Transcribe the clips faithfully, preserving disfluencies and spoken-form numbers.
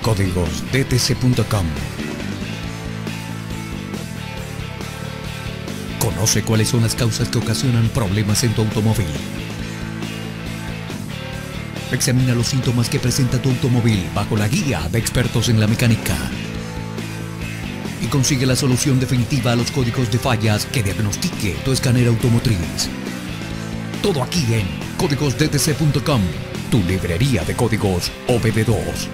códigos d t c punto com. Conoce cuáles son las causas que ocasionan problemas en tu automóvil. Examina los síntomas que presenta tu automóvil bajo la guía de expertos en la mecánica. Y consigue la solución definitiva a los códigos de fallas que diagnostique tu escáner automotriz. Todo aquí en códigos d t c punto com, tu librería de códigos O B D dos.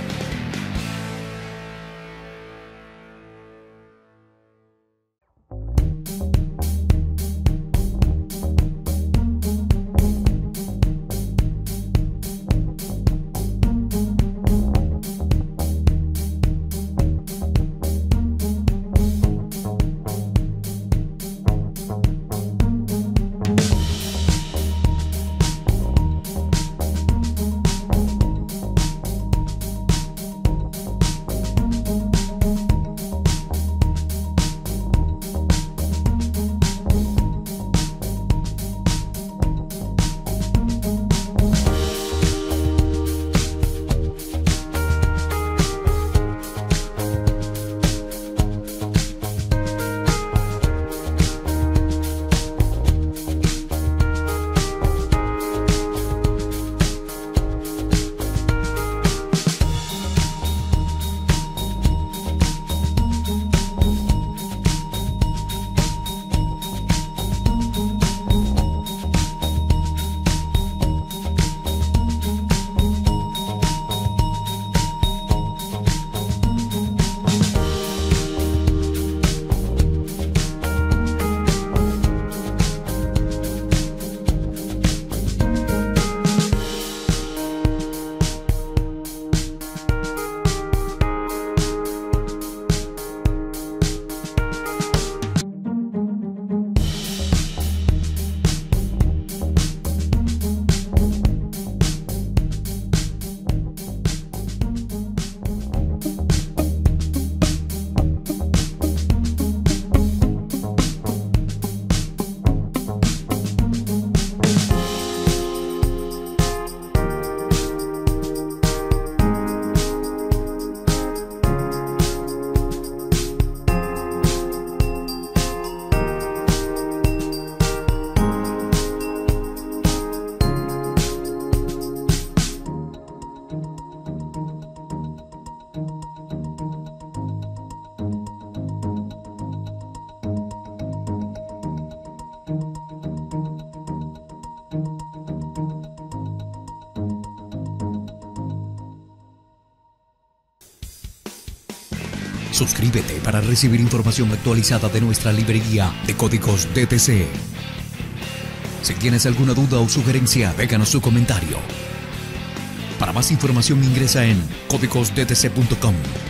Suscríbete para recibir información actualizada de nuestra librería de códigos D T C. Si tienes alguna duda o sugerencia, déjanos tu comentario. Para más información ingresa en códigos d t c punto com.